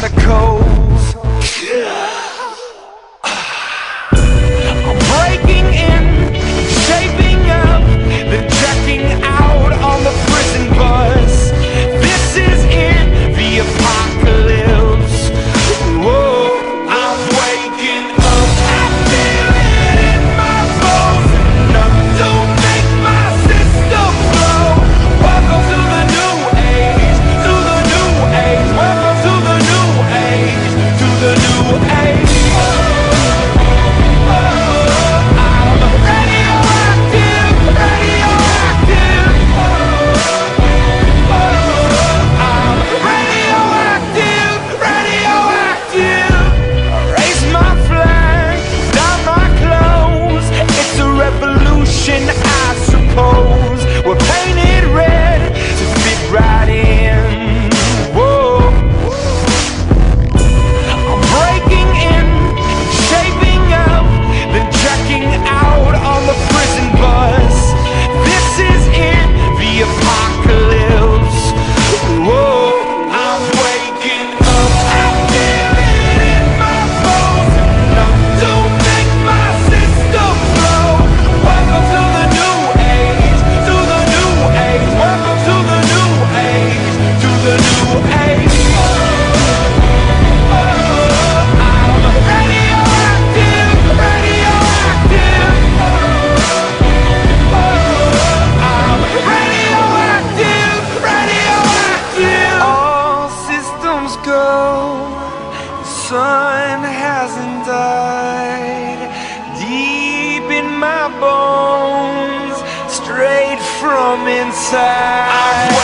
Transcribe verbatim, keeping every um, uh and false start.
chemicals. I'm breaking in, shaping up, then checking out on the prison bus. This is it, the apocalypse. Whoa, I'm waking up, I feel it in my bones, enough to make my system blow. Welcome to the new age, to the new age. Welcome to the new age, to the new age. I suppose we're painted red to fit right in. Whoa, I'm breaking in, shaping up, then checking out on the prison bus. This is it, the apocalypse. Whoa, I'm waking up, I feel it in my bones, enough to make my system blow. Welcome to the new age, to the new age. Welcome to the new age, to the new age. I'm radioactive, radioactive. I'm radioactive, radioactive. All systems go, the sun hasn't died. Deep in my bones, straight from inside.